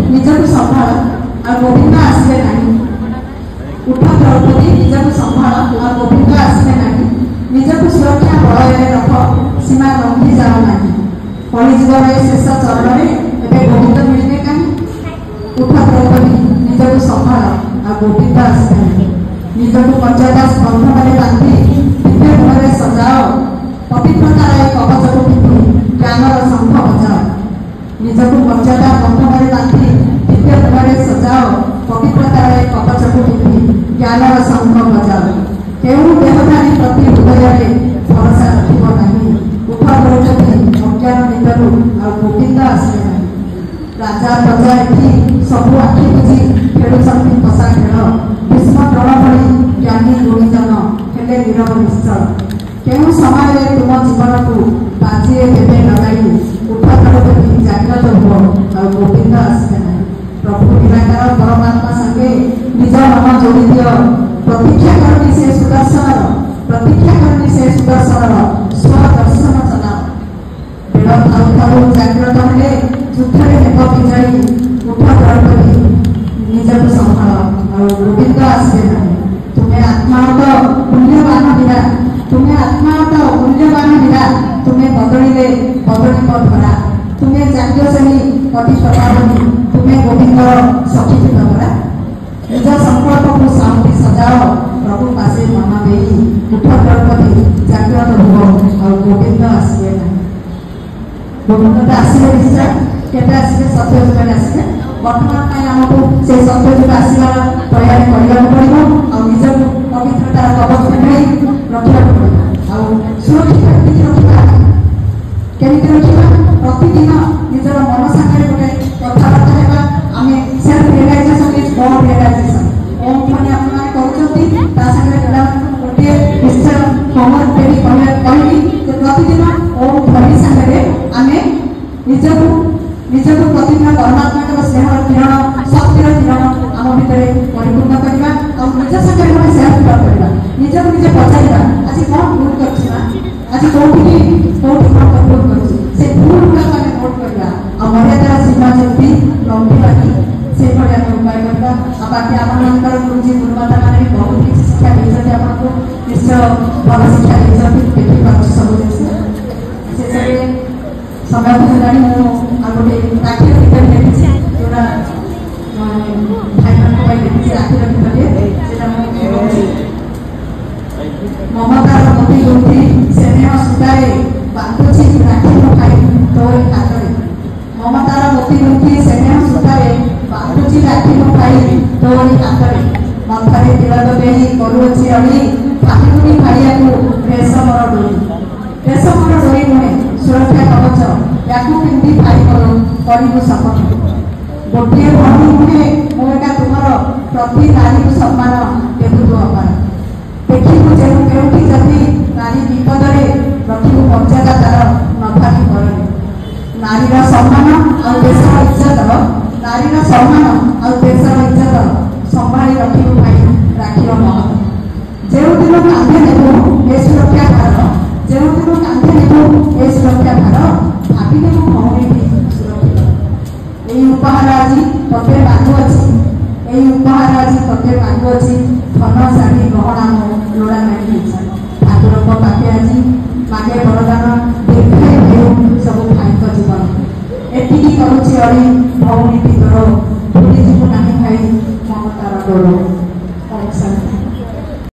ନିଜକୁ ସମ୍ଭାଳ ଆଉ ଗୋବିନ୍ଦ ଆସିବେ ନାହିଁ। ଉଠ ଦ୍ରୌପଦୀ ନିଜକୁ ସମ୍ଭାଳ ଆଉ ଗୋବିନ୍ଦ ଆସିବେ ନାହିଁ। ନିଜକୁ ସୁରକ୍ଷା ବଳୟରେ ରଖ, ସୀମା ଲଙ୍ଘି ଯାଉ ନାହିଁ। କଳିଯୁଗର ଏ ଶେଷ ଚରଣରେ ଏବେ ଗୋବିନ୍ଦ ମିଳିବେ କାହିଁ? ଉଠ ଦ୍ରୌପଦୀ ନିଜକୁ ସମ୍ଭାଳ ଆଉ ଗୋବିନ୍ଦ ଆସିବେ ନାହିଁ। ନିଜକୁ ମର୍ଯ୍ୟାଦା ବନ୍ଧନରେ ବାନ୍ଧି ଦିବ୍ୟ ଗୁଣରେ ସଜାଅ, ପବିତ୍ରତାର ଏ କବଚକୁ ପିନ୍ଧି ଜ୍ଞାନର ଶଙ୍ଖ ବଜାଅ। ନିଜକୁ ମର୍ଯ୍ୟାଦା ବନ୍ଧନରେ ବାନ୍ଧି ଦିବ୍ୟ ଗୁଣରେ ସଜାଅ, ପବିତ୍ରତାର ଏ କବଚକୁ ପିନ୍ଧି ଜ୍ଞାନର ଶଙ୍ଖ ବଜାଅ। କେଉଁ ଦେହଧାରୀ ପ୍ରତି ହୃଦୟରେ ଭରସା ରଖିବ ନାହିଁ। ଉଠ ଦ୍ରୌପଦୀ ଅଜ୍ଞାନ ନିଦରୁ ଆଉ ଗୋବିନ୍ଦ ଆସିବେ ନାହିଁ। ରାଜା ପ୍ରଜା ଏଠି ସବୁ ଆଖି ବୁଝି ଖେଳୁଛନ୍ତି ପଶା ଖେଳ। ଭୀଷ୍ମ ଦ୍ରୋଣ ଭଳି ଜ୍ଞାନୀ ଗୁଣୀଜନ ହେଲେ ନୀରବ ନିଶ୍ଚଳ। କେଉଁ ସମୟରେ ତୁମ ଜୀବନକୁ ବାଜିରେ ଦେବେ ଲଗାଇ। ଉଠ ଦ୍ରୌପଦୀ ଜାଗ୍ରତ ହୁଅ ଆଉ ଗୋବିନ୍ଦ ଆସିବେ ନାହିଁ। ପ୍ରଭୁ ନିରାକାର ପରମାତ୍ମା ସାଙ୍ଗେ ନିଜ ମନ ଯୋଡ଼ି ଦିଅ। ପ୍ରତୀକ୍ଷା କରନି ସେ ସୁଦର୍ଶନର, ପ୍ରତୀକ୍ଷା କରନି ସେ ସୁଦର୍ଶନର ସ୍ୱଦର୍ଶନ ଚଲାଅ। ବେଳ ଥାଉ ଥାଉ ଜାଗ୍ରତ ହେଲେ ଯୁଦ୍ଧରେ ହେବ ବିଜୟୀ। ଉଠ ଦ୍ରୌପଦୀ ନିଜକୁ ସମ୍ଭାଳ ଆଉ ଗୋବିନ୍ଦ ଆସିବେ ନାହିଁ। ତୁମେ ଆତ୍ମାହତ ମୂଲ୍ୟବାନ ହୀରା, ତୁମେ ଆତ୍ମାହତ ମୂଲ୍ୟବାନ ହୀରା। ତୁମେ ବଦଳିଲେ ବଦଳିବ ଧରା। ତୁମେ ଯାଜ୍ଞସେନୀ ପତିତ ପାବନୀ, ତୁମେ ଗୋବିନ୍ଦର ସଖୀ ଥିଲ ପରା। ନିଜ ସଂକଳ୍ପକୁ ସାଉଁଟି ସଜାଅ, ପ୍ରଭୁ ପାଶେ ମନ ଦେଇ। ଉଠ ଦ୍ରୌପଦୀ ଜାଗ୍ରତ ହୁଅ ଆଉ ଗୋବିନ୍ଦ ଆସିବେ ନାହିଁ। ଗୋବିନ୍ଦ ତ ଆସିବେ ନିଶ୍ଚୟ। କେବେ ଆସିବେ? ସତ୍ୟଯୁଗରେ ଆସିବେ। ବର୍ତ୍ତମାନ ପାଇଁ ଆମକୁ ସେ ସତ୍ୟଯୁଗ ଆସିବାର ପ୍ରୟାସ କରିବାକୁ ପଡ଼ିବ। ଆଉ ନିଜକୁ ପବିତ୍ରତାର କବଚ ପିନ୍ଧାଇ ରଖିବାକୁ ପଡ଼ିବ। ଆଉ ସୁରକ୍ଷିତ କେମିତି ରଖିବା? କେମିତି ରଖିବା? ପ୍ରତିଦିନ ନିଜର ମନ ସାଙ୍ଗରେ ଗୋଟେ କଥାବାର୍ତ୍ତା ହେବା। ଆମେ ସେଲ୍ଫ ରିଏଲାଇଜେସନ ଇଜ ମୋର ରିଏଲାଇଜେସନ। ଓମ୍ ଧ୍ୱନି ଆପଣମାନେ କରୁଛନ୍ତି, ତା ସାଙ୍ଗରେ ପିଲାମାନଙ୍କୁ ଗୋଟିଏ ନିଶ୍ଚୟ ହୋମୱାର୍କ ଦେବି କହିବି ଯେ ପ୍ରତିଦିନ ଓମ୍ ଧ୍ୱନି ସାଙ୍ଗରେ ଆମେ ନିଜକୁ ପ୍ରତିଦିନ ପରମାତ୍ମାଙ୍କର ସ୍ନେହର କିରଣ, ଶକ୍ତିର କିରଣ ଆମ ଭିତରେ ପରିପୂର୍ଣ୍ଣ କରିବା। ଆଉ ନିଜ ସାଙ୍ଗରେ ଗୋଟେ ସେଲ୍ଫ ଟକ୍ କରିବା। ନିଜକୁ ନିଜେ ପଚାରିବା, ଆଜି କ'ଣ ଭୁଲ କରିଛି ନା, ଆଜି କୋଉଠି କ'ଣ ଭୁଲ କରିଛି, ସେ ଭୁଲ ଗୁଡ଼ାକ ଆମେ ନୋଟ୍ କରିବା। ଆଉ ମର୍ଯ୍ୟାଦାର ସୀମା ଯେମିତି ଲଙ୍ଘିବାନି ସେଭଳି ଆମେ ଉପାୟ କରିବା। ଆଉ ବାକି ଆପଣମାନଙ୍କର ଗୁରୁଜୀ ଗୁରୁମାତା ମାନେ ବି ବହୁତ କିଛି ଶିକ୍ଷା ଦେଇଛନ୍ତି, ଆପଣଙ୍କୁ ନିଶ୍ଚୟ ଭଲ ଶିକ୍ଷା ଦେଇଛନ୍ତି, ଦେଖିପାରୁଛି ସବୁ ଜିନିଷ। ଶେଷରେ ସମୟ ହେଲାଣି। ମୁଁ ଆଉ ଗୋଟେ ରାକ୍ଷୀର ଗୀତଟି ଲେଖିଛି, ଯେଉଁଟା ଭାଇମାନଙ୍କ ପାଇଁ ଲେଖିଛି। ରାକ୍ଷୀର ଗୀତଟିଏ ସେଟା ମୁଁ କହୁଛି। ମମତାର ମୋତି ଗୁନ୍ଥି ସ୍ନେହ ସୂତାରେ ବାନ୍ଧୁଛି ରାକ୍ଷୀ ମୋ ଭାଇ ତୋରି ହାତରେ। ମମତାର ମୋତି ଗୁନ୍ଥି ସ୍ନେହ ସୂତାରେ ବାନ୍ଧୁଛି ରାକ୍ଷୀ ମୋ ଭାଇ ତୋରି ହାତରେ। ମଥାରେ ତିଳକ ଦେଇ କରୁଅଛି ଅଳି, ଭାବିବୁନି ଭାଇଆକୁ ରେଶମର ଡୋରି। ରେଶମର ଡୋରି ନୁହେଁ, ସୁରକ୍ଷା କବଚ, ୟାକୁ ପିନ୍ଧି ଭାଇ କରିବୁ ଶପଥ। ଗୋଟିଏ ଭଉଣୀ ନୁହେଁ ମୁଁ ଏକା ତୁମର, ପ୍ରତି ନାରୀକୁ ସମ୍ମାନ ଦେବୁ ତୁ ଅପାର। ଦେଖିବୁ କେଉଁଠି ଯଦି ନାରୀ ବିପଦରେ, ରଖିବୁ ମର୍ଯ୍ୟାଦା ତାର ନଭାବି ପଡ଼େ। ନାରୀର ସମ୍ମାନ ଆଉ ଦେଶର ଇଜ୍ଜତ, ନାରୀର ସମ୍ମାନ ଆଉ ଦେଶର ଇଜ୍ଜତ ସମ୍ଭାଳି ରଖିବୁ ଭାଇ ରାକ୍ଷୀର ମହତ। ଯେଉଁଦିନ କାନ୍ଧେ ନେବୁ ଏ ସୁରକ୍ଷା ଭାର, ଯେଉଁଦିନ କାନ୍ଧେ ନେବୁ ଏ ସୁରକ୍ଷା ଭାର, ଭାବିନେବୁ ଭଉଣୀଟି ସୁରକ୍ଷିତ। এই ଉପହାର ଆଜି ତତେ ମାଗୁଅଛି, এই ଉପହାର ଆଜି ତତେ ମାଗୁଅଛି। ଧନ ଶାଢ଼ୀ ଗହଣା ମୋ ଲୋଡ଼ା ନାହିଁ ଇଚ୍ଛା। ଠାକୁରଙ୍କ ପାଖେ ଆଜି ମାଗେ ବରଦାନ, ଦୀର୍ଘାୟୁ ହେଉ ସବୁ ଭାଇଙ୍କ ଜୀବନ। ଏତିକି କରୁଛି ଅଳି ଭଉଣୀଟି ତୋର, ଭୁଲିଯିବୁ ନାହିଁ ଭାଇ ମମତାର ଡୋର।